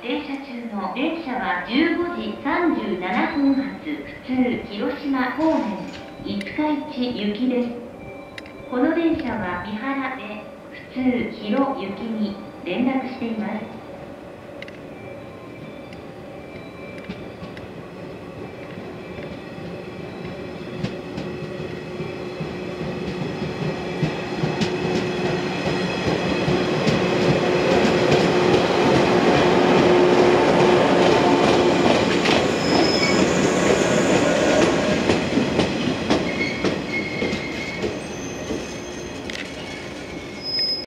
停車中の電車は15時37分発普通広島方面五日市行きです。この電車は三原で普通広行きに連絡しています。